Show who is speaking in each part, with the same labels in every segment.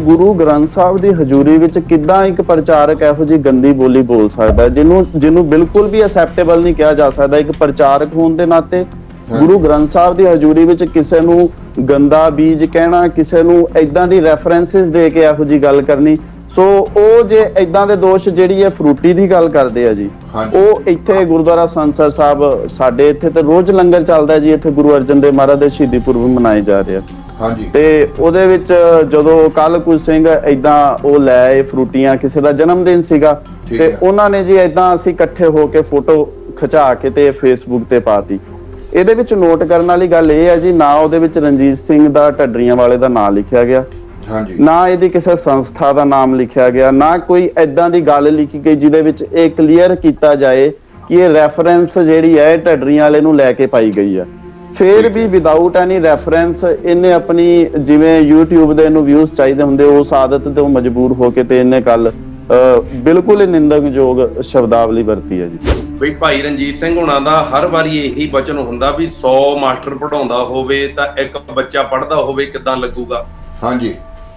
Speaker 1: गुरु ग्रंथ साहब की हजूरी विच किद्दां एक प्रचारक इहो जी गंदी बोली बोल सकता है जिन्हों बिल्कुल भी एक्सैप्टेबल नहीं कहा जा सकता। एक प्रचारक होने के नाते गुरु ग्रंथ साहब की हजूरी विच किसे नूं गंदा बीज कहना, किसे नूं इदां दी रेफरेंसिस दे के इहो जी गल करनी। सो ਉਹ ਜੇ ਇਦਾਂ ਦੇ ਦੋਸ਼ ਜਿਹੜੀ ਹੈ ਫਰੂਟੀ ਦੀ ਗੱਲ ਕਰਦੇ ਆ ਜੀ, ਉਹ ਇੱਥੇ ਗੁਰਦੁਆਰਾ ਸੰਸਰ ਸਾਹਿਬ ਸਾਡੇ ਇੱਥੇ ਤੇ ਰੋਜ਼ ਲੰਗਰ ਚੱਲਦਾ ਜੀ। ਇੱਥੇ ਗੁਰੂ ਅਰਜਨ ਦੇਵ ਮਹਾਰਾਜ ਦੇ ਸ਼ਹੀਦੀ ਪੁਰਬ ਮਨਾਏ ਜਾ ਰਹੇ ਆ। ਹਾਂਜੀ, ਤੇ ਉਹਦੇ ਵਿੱਚ ਜਦੋਂ ਕੱਲ ਕੁਝ ਸਿੰਘ ਇਦਾਂ ਉਹ ਲੈ ਆਏ ਫਰੂਟੀਆਂ, ਕਿਸੇ ਦਾ ਜਨਮ ਦਿਨ ਸੀਗਾ ਤੇ ਉਹਨਾਂ ਨੇ ਜੀ ਇਦਾਂ ਅਸੀਂ ਇਕੱਠੇ ਹੋ ਕੇ ਫੋਟੋ ਖਿਚਾ ਕੇ ਤੇ ਫੇਸਬੁੱਕ ਤੇ ਪਾਤੀ। ਇਹਦੇ ਵਿੱਚ ਨੋਟ ਕਰਨ ਵਾਲੀ ਗੱਲ ਇਹ ਹੈ ਜੀ, ਨਾ ਉਹਦੇ ਵਿੱਚ ਰਣਜੀਤ ਸਿੰਘ ਦਾ ਢੱਡਰੀਆਂ ਵਾਲੇ ਦਾ ਨਾਂ ਲਿਖਿਆ ਗਿਆ, ਨਾ ਇਹਦੀ ਕਿਸੇ ਸੰਸਥਾ ਦਾ ਨਾਮ ਲਿਖਿਆ ਗਿਆ, ਨਾ ਕੋਈ ਏਦਾਂ ਦੀ ਗੱਲ ਲਿਖੀ ਗਈ ਜਿਹਦੇ ਵਿੱਚ ਇਹ ਕਲੀਅਰ ਕੀਤਾ ਜਾਏ ਕਿ ਇਹ ਰੈਫਰੈਂਸ ਜਿਹੜੀ ਹੈ ਢੱਡਰੀਆਂ ਵਾਲੇ ਨੂੰ ਲੈ ਕੇ ਪਾਈ ਗਈ ਹੈ। ਫਿਰ ਵੀ ਵਿਦਆਊਟ ਐਨੀ ਰੈਫਰੈਂਸ ਇਹਨੇ ਆਪਣੀ ਜਿਵੇਂ YouTube ਦੇ ਇਹਨੂੰ ਵਿਊਜ਼ ਚਾਹੀਦੇ ਹੁੰਦੇ ਉਸ ਆਦਤ ਤੇ ਉਹ ਮਜਬੂਰ ਹੋ ਕੇ ਤੇ ਇਹਨੇ ਕੱਲ ਬਿਲਕੁਲ ਹੀ ਨਿੰਦਕਯੋਗ ਸ਼ਬਦਾਵਲੀ ਵਰਤੀ ਹੈ ਜੀ।
Speaker 2: ਬਈ ਭਾਈ ਰਣਜੀਤ ਸਿੰਘ ਹੁਣਾਂ ਦਾ ਹਰ ਵਾਰੀ ਇਹੀ ਵਚਨ ਹੁੰਦਾ ਵੀ 100 ਮਾਸਟਰ ਪੜਾਉਂਦਾ ਹੋਵੇ ਤਾਂ ਇੱਕ ਬੱਚਾ ਪੜ੍ਹਦਾ ਹੋਵੇ ਕਿੱਦਾਂ ਲੱਗੂਗਾ। ਹਾਂਜੀ,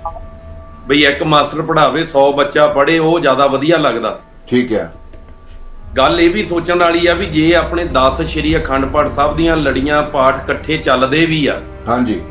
Speaker 2: ਬਈ ਇੱਕ ਮਾਸਟਰ ਪੜਾਵੇ 100 ਬੱਚਾ ਪੜ੍ਹੇ ਉਹ ਜ਼ਿਆਦਾ ਵਧੀਆ ਲੱਗਦਾ। ਠੀਕ ਹੈ, ਗੱਲ ਇਹ ਵੀ ਸੋਚਣ ਵਾਲੀ ਆ ਵੀ ਜੇ ਆਪਣੇ 10 ਸ਼੍ਰੀ ਅਖੰਡ ਪਾਠ ਸਾਹਿਬ ਦੀਆਂ ਲੜੀਆਂ ਪਾਠ ਇਕੱਠੇ ਚੱਲਦੇ ਵੀ ਆ, ਹਾਂਜੀ,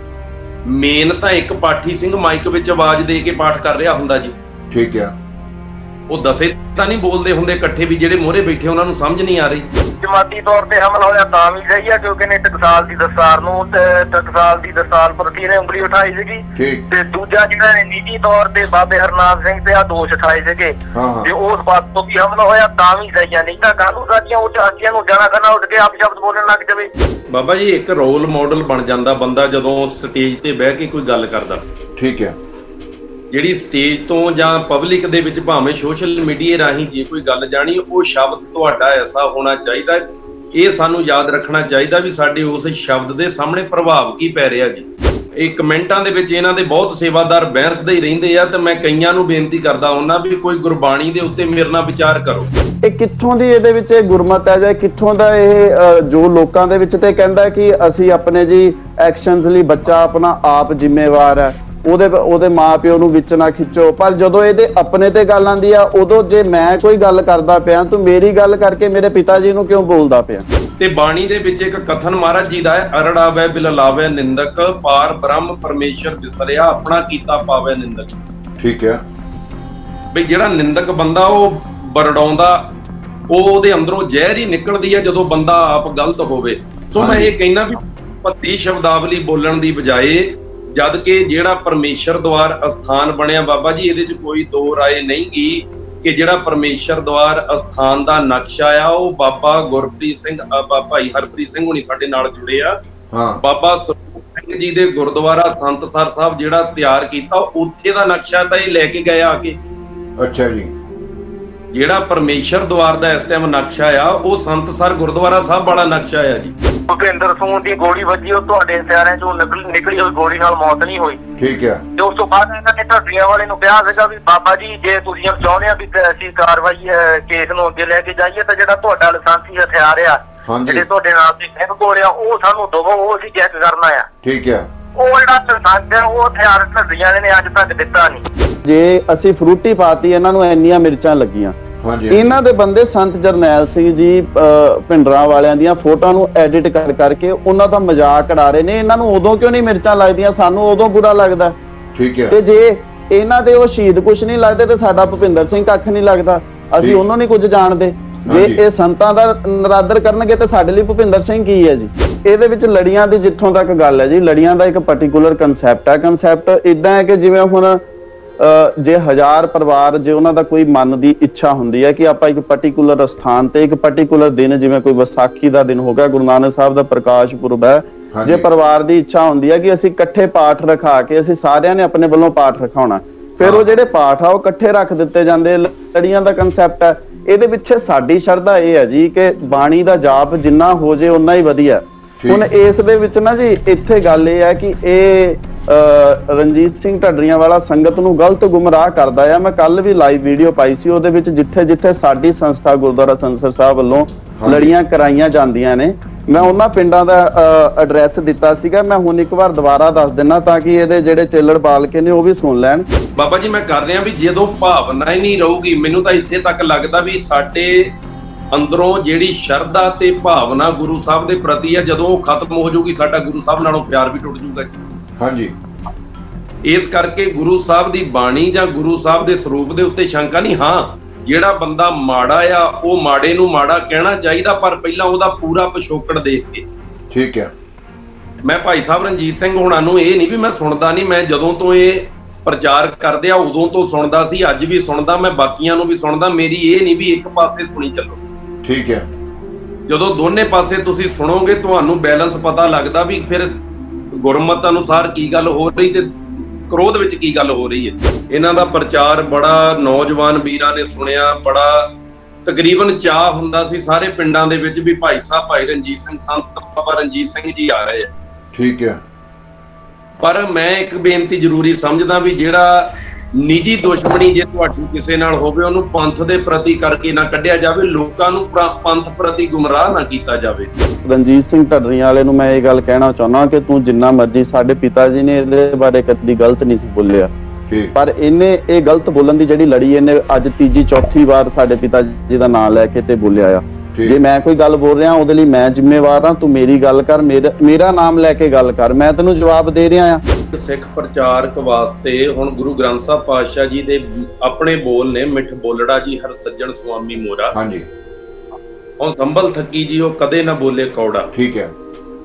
Speaker 2: ਮੇਨ ਤਾਂ ਇੱਕ ਪਾਠੀ ਸਿੰਘ ਮਾਈਕ ਵਿੱਚ ਆਵਾਜ਼ ਦੇ ਕੇ ਪਾਠ ਕਰ ਰਿਹਾ ਹੁੰਦਾ ਜੀ। ਠੀਕ ਹੈ, ਉਹ ਦਸੇ ਤਾਂ ਨਹੀਂ ਬੋਲਦੇ ਹੁੰਦੇ ਇਕੱਠੇ ਵੀ ਜਿਹੜੇ ਮੋਹਰੇ ਬੈਠੇ ਉਹਨਾਂ ਨੂੰ ਸਮਝ ਨਹੀਂ ਆ ਰਹੀ।
Speaker 3: ਜਮਾਤੀ ਤੌਰ ਤੇ ਹਮਲਾ ਹੋਇਆ ਤਾਂ ਵੀ ਸਹੀ ਆ ਕਿਉਂਕਿ ਨੇ ਟਕਸਾਲ ਦੀ ਦਸਤਾਰ ਨੂੰ ਟਕਸਾਲ ਦੀ ਦਸਤਾਰ ਪ੍ਰਤੀ ਨੇ ਉਂਗਲੀ ਉਠਾਈ ਸੀਗੀ, ਤੇ ਦੂਜਾ ਜਿਹੜਾ ਨੇ ਨਿੱਜੀ ਤੌਰ ਤੇ ਬਾਬੇ ਹਰਨਾਮ ਸਿੰਘ ਤੇ ਆ ਦੋਸ਼ ਉਠਾਏ ਸੀਗੇ ਤੇ ਉਸ ਬਾਤ ਤੋਂ ਵੀ ਹਮਲਾ ਹੋਇਆ ਤਾਂ ਵੀ ਸਹੀ ਆ। ਨਹੀਂ ਤਾਂ ਕਾਨੂੰਨ ਸਾਡੀਆਂ ਉਹ ਚਾਚੀਆਂ ਨੂੰ ਜਾਣਾ ਕਰਨਾ ਉੱਠ ਕੇ ਆਪ ਸ਼ਬਦ ਬੋਲਣ ਲੱਗ ਜਾਵੇ।
Speaker 2: ਬਾਬਾ ਜੀ ਇੱਕ ਰੋਲ ਮਾਡਲ ਬਣ ਜਾਂਦਾ ਬੰਦਾ ਜਦੋਂ ਸਟੇਜ ਤੇ ਬਹਿ ਕੇ ਕੋਈ ਗੱਲ ਕਰਦਾ। ਠੀਕ ਹੈ, ਜਿਹੜੀ ਸਟੇਜ ਤੋਂ ਜਾਂ ਪਬਲਿਕ ਦੇ ਵਿੱਚ ਭਾਵੇਂ ਸੋਸ਼ਲ ਮੀਡੀਆ ਰਾਹੀਂ ਜੇ ਕੋਈ ਗੱਲ ਜਾਣੀ ਉਹ ਸ਼ਬਦ ਤੁਹਾਡਾ ਐਸਾ ਹੋਣਾ ਚਾਹੀਦਾ, ਇਹ ਸਾਨੂੰ ਯਾਦ ਰੱਖਣਾ ਚਾਹੀਦਾ ਵੀ ਸਾਡੇ ਉਸ ਸ਼ਬਦ ਦੇ ਸਾਹਮਣੇ ਪ੍ਰਭਾਵ ਕੀ ਪੈ ਰਿਹਾ ਜੀ। ਇਹ ਕਮੈਂਟਾਂ ਦੇ ਵਿੱਚ ਇਹਨਾਂ ਦੇ ਬਹੁਤ ਸੇਵਾਦਾਰ ਬਹਿਸਦੇ ਹੀ ਰਹਿੰਦੇ ਆ ਤੇ ਮੈਂ ਕਈਆਂ ਨੂੰ ਬੇਨਤੀ ਕਰਦਾ ਹੁੰਦਾ ਵੀ ਕੋਈ ਗੁਰਬਾਣੀ ਦੇ ਉੱਤੇ ਮੇਰੇ ਨਾਲ ਵਿਚਾਰ ਕਰੋ।
Speaker 1: ਇਹ ਕਿੱਥੋਂ ਦੀ ਇਹਦੇ ਵਿੱਚ ਗੁਰਮਤ ਹੈ ਜਾਂ ਕਿੱਥੋਂ ਦਾ ਇਹ ਜੋ ਲੋਕਾਂ ਦੇ ਵਿੱਚ ਤੇ ਕਹਿੰਦਾ ਕਿ ਅਸੀਂ ਆਪਣੇ ਜੀ ਐਕਸ਼ਨਸ ਲਈ ਬੱਚਾ ਆਪਣਾ ਆਪ ਜ਼ਿੰਮੇਵਾਰ ਹੈ, ਉਹਦੇ ਮਾਂ ਪਿਓ ਨੂੰ ਵਿੱਚ ਨਾ ਖਿੱਚੋ। ਪਰ ਜਦੋਂ ਇਹਦੇ ਆਪਣੇ ਤੇ ਗੱਲ ਆਂਦੀ ਆ ਉਦੋਂ ਜੇ ਮੈਂ ਕੋਈ ਗੱਲ ਕਰਦਾ ਪਿਆ ਤੂੰ ਮੇਰੀ ਗੱਲ ਕਰਕੇ ਮੇਰੇ ਪਿਤਾ ਜੀ ਨੂੰ ਕਿਉਂ ਬੋਲਦਾ ਪਿਆ।
Speaker 2: ਤੇ ਬਾਣੀ ਦੇ ਵਿੱਚ ਇੱਕ ਕਥਨ ਮਹਾਰਾਜ ਜੀ ਦਾ ਹੈ, ਅਰੜਾਵੇ ਬਿਲਲਾਵੇ ਨਿੰਦਕ ਪਾਰ ਬ੍ਰਹਮ ਪਰਮੇਸ਼ਰ ਵਿਸਰਿਆ ਆਪਣਾ ਕੀਤਾ ਪਾਵੇ ਨਿੰਦਕ। ਠੀਕ ਹੈ, ਬਈ ਜਿਹੜਾ ਨਿੰਦਕ ਬੰਦਾ ਉਹ ਬਰੜਾਉਂਦਾ ਉਹਦੇ ਅੰਦਰੋਂ ਜ਼ਹਿਰ ਹੀ ਨਿਕਲਦੀ ਹੈ ਜਦੋਂ ਬੰਦਾ ਆਪ ਗਲਤ ਹੋਵੇ। ਸੋ ਮੈਂ ਇਹ ਕਹਿਣਾ ਵੀ ਭੱਦੀ ਸ਼ਬਦਾਵਲੀ ਬੋਲਣ ਦੀ ਬਜਾਏ ਜਦ ਕਿ ਜਿਹੜਾ ਪਰਮੇਸ਼ਰ ਦਵਾਰ ਅਸਥਾਨ ਬਣਿਆ ਬਾਬਾ ਜੀ ਇਹਦੇ ਚ ਕੋਈ ਦੋ ਰਾਏ ਨਹੀਂ ਗੀ ਕਿ ਜਿਹੜਾ ਪਰਮੇਸ਼ਰ ਦਵਾਰ ਅਸਥਾਨ ਦਾ ਨਕਸ਼ਾ ਆ ਉਹ ਬਾਬਾ ਗੁਰਪ੍ਰੀਤ ਸਿੰਘ ਭਾਈ ਹਰਪ੍ਰੀਤ ਸਿੰਘ ਹੁਣੀ ਸਾਡੇ ਨਾਲ ਜੁੜੇ ਆ। ਬਾਬਾ ਸਰੂਪ ਸਿੰਘ ਜੀ ਦੇ ਗੁਰਦੁਆਰਾ ਸੰਤਸਰ ਸਾਹਿਬ ਜਿਹੜਾ ਤਿਆਰ ਕੀਤਾ ਉੱਥੇ ਦਾ ਨਕਸ਼ਾ ਤਾਂ ਇਹ ਲੈ ਕੇ ਗਏ ਆ ਕੇ। ਅੱਛਾ ਜੀ, ਜਿਹੜਾ ਪਰਮੇਸ਼ਰ ਦਵਾਰ ਦਾ ਇਸ ਟਾਈਮ ਨਕਸ਼ਾ ਆ ਉਹ ਸੰਤਸਰ ਗੁਰਦੁਆਰਾ ਸਾਹਿਬ ਵਾਲਾ ਨਕਸ਼ਾ ਆ ਜੀ।
Speaker 3: ਭੁਪਿੰਦਰ ਸਿੰਘ ਦੀ ਗੋਲੀ ਵੱਜੀ ਉਹ ਤੁਹਾਡੇ ਹਥਿਆਰਾਂ ਚੋਂ ਨਿਕਲੀ ਹੋਈ ਗੋਲੀ ਨਾਲ ਮੌਤ ਨਹੀਂ ਹੋਈ। ਠੀਕ ਹੈ, ਤੇ ਉਸ ਤੋਂ ਬਾਅਦ ਇਹਨਾਂ ਨੇ ਢੱਡਰੀਆਂ ਵਾਲੇ ਨੂੰ ਕਿਹਾ ਸੀਗਾ ਵੀ ਬਾਬਾ ਜੀ ਜੇ ਤੁਸੀਂ ਚਾਹੁੰਦੇ ਆ ਵੀ ਅਸੀਂ ਕਾਰਵਾਈ ਕੇਸ ਨੂੰ ਅੱਗੇ ਲੈ ਕੇ ਜਾਈਏ ਤਾਂ ਜਿਹੜਾ ਤੁਹਾਡਾ ਲਾਇਸੈਂਸੀ ਹਥਿਆਰ ਆ ਜਿਹੜੇ ਤੁਹਾਡੇ ਨਾਲ ਦੀ ਸਿੰਘ ਕੋਲ ਆ ਉਹ ਸਾਨੂੰ ਦਵੋ, ਉਹ ਅਸੀਂ ਚੈੱਕ ਕਰਨਾ ਆ। ਠੀਕ ਹੈ, ਉਹ ਜਿਹੜਾ ਲਾਇਸੈਂਸ ਆ ਉਹ ਹਥਿਆਰ ਢੱਡਰੀਆਂ ਨੇ ਅੱਜ ਤੱਕ ਦਿੱਤਾ ਨਹੀਂ। ਜੇ
Speaker 1: ਅਸੀਂ ਫਰੂਟੀ ਪਾਤੀ ਇਹਨਾਂ ਨੂੰ ਇੰਨੀਆਂ ਮਿਰਚਾਂ ਲੱਗੀਆਂ, ਇਹਨਾਂ ਦੇ ਬੰਦੇ ਸੰਤ ਜਰਨੈਲ ਸਿੰਘ ਜੀ ਭਿੰਡਰਾਂ ਵਾਲਿਆਂ ਦੀਆਂ ਫੋਟੋਆਂ ਨੂੰ ਐਡਿਟ ਕਰਕੇ ਉਹਨਾਂ ਦਾ ਮਜ਼ਾਕ ਉਡਾ ਰਹੇ ਨੇ। ਇਹਨਾਂ ਨੂੰ ਉਦੋਂ ਕਿਉਂ ਨਹੀਂ ਮਿਰਚਾਂ ਲੱਗਦੀਆਂ, ਸਾਨੂੰ ਉਦੋਂ ਬੁਰਾ ਲੱਗਦਾ। ਠੀਕ ਹੈ, ਤੇ ਜੇ ਇਹਨਾਂ ਦੇ ਉਹ ਸ਼ਹੀਦ ਕੁਛ ਨਹੀਂ ਲੱਗਦੇ ਤੇ ਸਾਡਾ ਭੁਪਿੰਦਰ ਸਿੰਘ ਕੱਖ ਨਹੀਂ ਲੱਗਦਾ, ਅਸੀਂ ਉਹਨੂੰ ਨਹੀਂ ਕੁਝ ਜਾਣਦੇ। ਜੇ ਇਹ ਸੰਤਾਂ ਦਾ ਨਰਾਦਰ ਕਰਨਗੇ ਤੇ ਸਾਡੇ ਲਈ ਭੁਪਿੰਦਰ ਸਿੰਘ ਕੀ ਹੈ ਜੀ। ਇਹਦੇ ਵਿੱਚ ਲੜੀਆਂ ਦੀ ਜਿੱਥੋਂ ਤੱਕ ਗੱਲ ਹੈ ਜੀ, ਲੜੀਆਂ ਦਾ ਇੱਕ ਪਾਰਟਿਕੂਲਰ ਕਨਸੈਪਟ ਹੈ। ਕਨਸੈਪਟ ਇਦਾਂ ਹੈ ਕਿ ਜਿਵੇਂ ਹੁਣ ਜੇ 1000 ਪਰਿਵਾਰ ਜੇ ਉਹਨਾਂ ਦਾ ਕੋਈ ਮਨ ਦੀ ਇੱਛਾ ਹੁੰਦੀ ਹੈ ਕਿ ਆਪਾਂ ਇੱਕ ਪਾਰਟਿਕੂਲਰ ਸਥਾਨ ਤੇ ਇੱਕ ਪਾਰਟਿਕੂਲਰ ਦਿਨ, ਜਿਵੇਂ ਕੋਈ ਵਿਸਾਖੀ ਦਾ ਦਿਨ ਹੋ ਗਿਆ, ਗੁਰੂ ਨਾਨਕ ਸਾਹਿਬ ਦਾ ਪ੍ਰਕਾਸ਼ ਪੁਰਬ ਹੈ, ਜੇ ਪਰਿਵਾਰ ਦੀ ਇੱਛਾ ਹੁੰਦੀ ਹੈ ਕਿ ਅਸੀਂ ਇਕੱਠੇ ਪਾਠ ਰਖਾ ਕੇ ਅਸੀਂ ਸਾਰਿਆਂ ਨੇ ਆਪਣੇ ਵੱਲੋਂ ਪਾਠ ਰਖਾਉਣਾ, ਫਿਰ ਉਹ ਜਿਹੜੇ ਪਾਠ ਆ ਉਹ ਇਕੱਠੇ ਰੱਖ ਦਿੱਤੇ ਜਾਂਦੇ। ਲੜੀਆਂ ਦਾ ਕਨਸੈਪਟ ਹੈ। ਇਹਦੇ ਪਿੱਛੇ ਸਾਡੀ ਸ਼ਰਧਾ ਇਹ ਹੈ ਜੀ ਕਿ ਬਾਣੀ ਦਾ ਜਾਪ ਜਿੰਨਾ ਹੋ ਜੇ ਉਨਾ ਹੀ ਵਧੀਆ। ਹੁਣ ਇਸ ਦੇ ਵਿੱਚ ਨਾ ਜੀ ਇੱਥੇ ਗੱਲ ਇਹ ਹੈ ਕਿ ਇਹ ਰਣਜੀਤ ਸਿੰਘ ਢੱਡਰੀਆਂ ਵਾਲਾ ਸੰਗਤ ਨੂੰ ਗਲਤ ਗੁੰਮਰਾਹ ਕਰਦਾ ਆ। ਮੈਂ ਕੱਲ ਵੀ ਲਾਈਵ ਵੀਡੀਓ ਪਾਈ ਸੀ, ਉਹਦੇ ਵਿੱਚ ਜਿੱਥੇ ਜਿੱਥੇ ਸਾਡੀ ਸੰਸਥਾ ਗੁਰਦੁਆਰਾ ਸੰਸਰ ਸਾਹਿਬ ਵੱਲੋਂ ਲੜੀਆਂ ਕਰਾਈਆਂ ਜਾਂਦੀਆਂ ਨੇ। ਮੈਂ ਉਹਨਾਂ ਪਿੰਡਾਂ ਦਾ ਐਡਰੈਸ ਦਿੱਤਾ ਸੀਗਾ, ਮੈਂ ਹੁਣ ਇੱਕ ਵਾਰ ਦੁਬਾਰਾ ਦੱਸ ਦਿੰਨਾ ਤਾਂ ਕਿ ਇਹਦੇ ਜਿਹੜੇ ਚੇਲੜ ਬਾਲਕੇ ਨੇ ਉਹ ਵੀ ਸੁਣ ਲੈਣ।
Speaker 2: ਬਾਬਾ ਜੀ ਮੈਂ ਕਰ ਰਿਹਾ ਵੀ ਜਦੋਂ ਭਾਵਨਾ ਹੀ ਨਹੀਂ ਰਹੂਗੀ, ਮੈਨੂੰ ਤਾਂ ਇੱਥੇ ਤੱਕ ਲੱਗਦਾ ਵੀ ਸਾਡੇ ਅੰਦਰੋਂ ਜਿਹੜੀ ਸ਼ਰਧਾ ਤੇ ਭਾਵਨਾ ਗੁਰੂ ਸਾਹਿਬ ਦੇ ਪ੍ਰਤੀ ਆ, ਜਦੋਂ ਉਹ ਖਤਮ ਹੋ ਜਾਊਗੀ ਸਾਡਾ ਗੁਰੂ ਸਾਹਿਬ ਨਾਲੋਂ ਪਿਆਰ ਵੀ ਟੁੱਟ ਜਾਊਗਾ। ਹਾਂਜੀ, ਇਸ ਕਰਕੇ ਗੁਰੂ ਸਾਹਿਬ ਦੀ ਬਾਣੀ ਜਾਂ ਗੁਰੂ ਸਾਹਿਬ ਦੇ ਸਰੂਪ ਦੇ ਉੱਤੇ ਸ਼ੰਕਾ ਨਹੀਂ। ਹਾਂ, ਜਿਹੜਾ ਬੰਦਾ ਮਾੜਾ ਆ ਉਹ ਮਾੜੇ ਨੂੰ ਮਾੜਾ ਕਹਿਣਾ ਚਾਹੀਦਾ, ਪਰ ਪਹਿਲਾਂ ਉਹਦਾ ਪੂਰਾ ਪਿਛੋਕੜ ਦੇਖ ਕੇ। ਠੀਕ ਹੈ। ਮੈਂ ਭਾਈ ਸਾਹਿਬ ਰਣਜੀਤ ਸਿੰਘ ਹੋਣਾ ਨੂੰ ਇਹ ਨਹੀਂ ਵੀ ਮੈਂ ਸੁਣਦਾ ਨਹੀਂ, ਮੈਂ ਜਦੋਂ ਤੋਂ ਇਹ ਪ੍ਰਚਾਰ ਕਰਦੇ ਆ ਉਦੋਂ ਤੋਂ ਸੁਣਦਾ ਸੀ, ਅੱਜ ਵੀ ਸੁਣਦਾ, ਮੈਂ ਬਾਕੀਆਂ ਨੂੰ ਵੀ ਸੁਣਦਾ। ਮੇਰੀ ਇਹ ਨਹੀਂ ਵੀ ਇੱਕ ਪਾਸੇ ਸੁਣੀ ਚੱਲੋ। ਠੀਕ ਹੈ। ਜਦੋਂ ਦੋਨੇ ਪਾਸੇ ਤੁਸੀਂ ਸੁਣੋਗੇ ਤੁਹਾਨੂੰ ਬੈਲੈਂਸ ਪਤਾ ਲੱਗਦਾ ਵੀ ਫਿਰ ਗੁਰਮਤਿ ਅਨੁਸਾਰ ਕੀ ਗੱਲ ਹੋ ਰਹੀ ਤੇ ਕ੍ਰੋਧ ਵਿੱਚ ਕੀ ਗੱਲ ਹੋ ਰਹੀ ਹੈ। ਇਹਨਾਂ ਦਾ ਪ੍ਰਚਾਰ ਬੜਾ ਨੌਜਵਾਨ ਵੀਰਾਂ ਨੇ ਸੁਣਿਆ, ਬੜਾ ਤਕਰੀਬਨ ਚਾਹ ਹੁੰਦਾ ਸੀ ਸਾਰੇ ਪਿੰਡਾਂ ਦੇ ਵਿੱਚ ਵੀ ਭਾਈ ਸਾਹਿਬ ਭਾਈ ਰਣਜੀਤ ਸਿੰਘ ਸੰਤ ਬਾਬਾ ਰਣਜੀਤ ਸਿੰਘ ਜੀ ਆ ਰਹੇ ਆ। ਠੀਕ ਹੈ। ਪਰ ਮੈਂ ਇੱਕ ਬੇਨਤੀ ਜ਼ਰੂਰੀ ਸਮਝਦਾ ਵੀ ਜਿਹੜਾ ਨਿੱਜੀ ਦੁਸ਼ਮਣੀ ਜੇ ਤੁਹਾਡੀ ਕਿਸੇ ਨਾਲ ਹੋਵੇ ਉਹਨੂੰ ਪੰਥ ਦੇ ਪ੍ਰਤੀ ਕਰਕੇ ਨਾ ਕੱਢਿਆ ਜਾਵੇ, ਲੋਕਾਂ ਨੂੰ ਪੰਥ ਪ੍ਰਤੀ ਗੁੰਮਰਾਹ ਨਾ ਕੀਤਾ ਜਾਵੇ।
Speaker 1: ਰਣਜੀਤ ਸਿੰਘ ਢੱਡਰੀਆਂ ਵਾਲੇ ਨੂੰ ਮੈਂ ਇਹ ਗੱਲ ਕਹਿਣਾ ਚਾਹੁੰਦਾ ਕਿ ਤੂੰ ਜਿੰਨਾ ਮਰਜ਼ੀ, ਸਾਡੇ ਪਿਤਾ ਜੀ ਨੇ ਇਹਦੇ ਬਾਰੇ ਕਦੀ ਗਲਤ ਨਹੀਂ ਸੀ ਬੋਲਿਆ, ਪਰ ਇਹਨੇ ਇਹ ਗਲਤ ਬੋਲਣ ਦੀ ਜਿਹੜੀ ਲੜੀ ਇਹਨੇ ਅੱਜ ਤੀਜੀ ਚੌਥੀ ਵਾਰ ਸਾਡੇ ਪਿਤਾ ਜੀ ਦਾ ਨਾਮ ਲੈ ਕੇ ਤੇ ਬੋਲਿਆ ਆ। ਜੇ ਮੈਂ ਕੋਈ ਗੱਲ ਬੋਲ ਰਿਹਾ ਉਹਦੇ ਲਈ ਮੈਂ ਜ਼ਿੰਮੇਵਾਰ ਹਾਂ, ਤੂੰ ਮੇਰੀ ਗੱਲ ਕਰ, ਮੇਰਾ ਨਾਮ ਲੈ ਕੇ ਗੱਲ ਕਰ, ਮੈਂ ਤੈਨੂੰ ਜਵਾਬ ਦੇ ਰਿਹਾ ਆ।
Speaker 2: ਸਿੱਖ ਪ੍ਰਚਾਰਕ ਵਾਸਤੇ ਹੁਣ ਗੁਰੂ ਗ੍ਰੰਥ ਸਾਹਿਬ ਪਾਤਸ਼ਾਹ ਜੀ ਦੇ ਆਪਣੇ ਬੋਲ ਨੇ, ਮਿੱਠ ਬੋਲੜਾ ਜੀ ਹਰ ਸੱਜਣ ਸੁਆਮੀ ਮੋਰਾ। ਹਾਂਜੀ। ਹੁਣ ਸੰਭਲ ਥੱਕੀ ਜੀ ਉਹ ਕਦੇ ਨਾ ਬੋਲੇ ਕੌੜਾ। ਠੀਕ ਹੈ।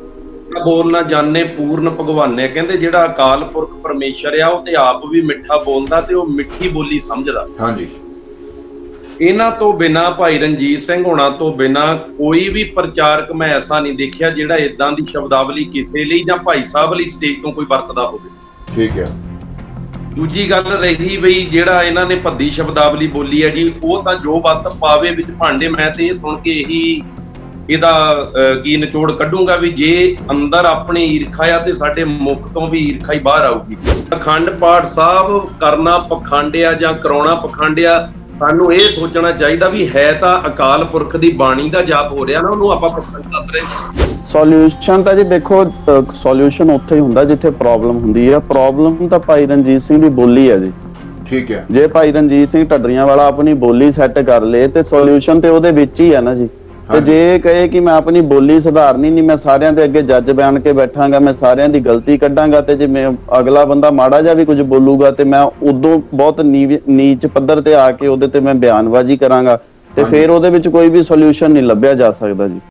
Speaker 2: ਬੋਲ ਨਾ ਜਾਣੇ ਪੂਰਨ ਭਗਵਾਨੇ, ਕਹਿੰਦੇ ਜਿਹੜਾ ਅਕਾਲ ਪੁਰਖ ਪਰਮੇਸ਼ਰ ਆ ਉਹ ਤੇ ਆਪ ਵੀ ਮਿੱਠਾ ਬੋਲਦਾ ਤੇ ਉਹ ਮਿੱਠੀ ਬੋਲੀ ਸਮਝਦਾ। ਹਾਂਜੀ। ਇਹਨਾਂ ਤੋਂ ਬਿਨਾ ਭਾਈ ਰਣਜੀਤ ਸਿੰਘ ਹੋਣਾ ਤੋਂ ਬਿਨਾ ਕੋਈ ਵੀ ਪ੍ਰਚਾਰਕ ਮੈਂ ਐਸਾ ਨਹੀਂ ਦੇਖਿਆ ਜਿਹੜਾ ਇਦਾਂ ਦੀ ਸ਼ਬਦਾਵਲੀ ਕਿਸੇ ਲਈ ਜਾਂ ਭਾਈ ਸਾਹਿਬ ਲਈ ਸਟੇਜ ਤੋਂ ਕੋਈ ਵਰਤਦਾ ਹੋਵੇ। ਠੀਕ ਹੈ। ਦੂਜੀ ਗੱਲ ਰਹੀ ਬਈ ਜਿਹੜਾ ਇਹਨਾਂ ਨੇ ਭੱਦੀ ਸ਼ਬਦਾਵਲੀ ਬੋਲੀ ਹੈ ਜੀ, ਉਹ ਤਾਂ ਜੋ ਵਸਤ ਪਾਵੇ ਵਿੱਚ ਭਾਂਡੇ। ਮੈਂ ਤੇ ਇਹ ਸੁਣ ਕੇ ਇਹੀ ਇਹਦਾ ਕੀ ਨਿਚੋੜ ਕੱਢੂੰਗਾ ਵੀ ਜੇ ਅੰਦਰ ਆਪਣੀ ਈਰਖਾ ਆ ਤੇ ਸਾਡੇ ਮੁਖ ਤੋਂ ਵੀ ਈਰਖਾ ਹੀ ਬਾਹਰ ਆਊਗੀ। ਅਖੰਡ ਪਾਠ ਸਾਹਿਬ ਕਰਨਾ ਪਖੰਡਿਆ ਜਾਂ ਕਰਾਉਣਾ ਪਖੰਡਿਆ, ਸਾਨੂੰ ਇਹ ਸੋਚਣਾ ਚਾਹੀਦਾ ਵੀ ਹੈ ਤਾਂ ਅਕਾਲ ਪੁਰਖ ਦੀ ਬਾਣੀ ਦਾ ਜਾਪ ਹੋ ਰਿਹਾ ਨਾ, ਉਹਨੂੰ ਆਪਾਂ ਪਖੰਡ ਦੱਸ ਰਹੇ।
Speaker 1: ਸੋਲੂਸ਼ਨ ਤਾਂ ਜੀ ਦੇਖੋ, ਸੋਲੂਸ਼ਨ ਉੱਥੇ ਹੀ ਹੁੰਦਾ ਜਿੱਥੇ ਪ੍ਰੋਬਲਮ ਹੁੰਦੀ ਹੈ। ਪ੍ਰੋਬਲਮ ਤਾਂ ਭਾਈ ਰਣਜੀਤ ਸਿੰਘ ਦੀ ਬੋਲੀ ਹੈ ਜੀ। ਠੀਕ ਹੈ। ਜੇ ਭਾਈ ਰਣਜੀਤ ਸਿੰਘ ਢੱਡਰੀਆਂ ਵਾਲਾ ਆਪਣੀ ਬੋਲੀ ਸੈੱਟ ਕਰ ਲੇ ਤੇ ਸੋਲੂਸ਼ਨ ਤੇ ਉਹਦੇ ਵਿੱਚ ਹੀ ਹੈ ਨਾ ਜੀ। ਤੇ ਜੇ ਕਹੇ ਕਿ ਮੈਂ ਆਪਣੀ ਬੋਲੀ ਸੁਧਾਰਨੀ ਨਹੀਂ, ਮੈਂ ਸਾਰਿਆਂ ਦੇ ਅੱਗੇ ਜੱਜ ਬਣ ਕੇ ਬੈਠਾਂਗਾ, ਮੈਂ ਸਾਰਿਆਂ ਦੀ ਗਲਤੀ ਕੱਢਾਂਗਾ, ਤੇ ਜੇ ਮੈਂ ਅਗਲਾ ਬੰਦਾ ਮਾੜਾ ਜਿਹਾ ਵੀ ਕੁਝ ਬੋਲੂਗਾ ਤੇ ਮੈਂ ਉਦੋਂ ਬਹੁਤ ਨੀਚ ਪੱਧਰ ਤੇ ਆ ਕੇ ਉਹਦੇ ਤੇ ਮੈਂ ਬਿਆਨਬਾਜ਼ੀ ਕਰਾਂਗਾ, ਤੇ ਫਿਰ ਉਹਦੇ ਵਿੱਚ ਕੋਈ ਵੀ ਸੋਲੂਸ਼ਨ ਨਹੀਂ ਲੱਭਿਆ ਜਾ ਸਕਦਾ ਜੀ।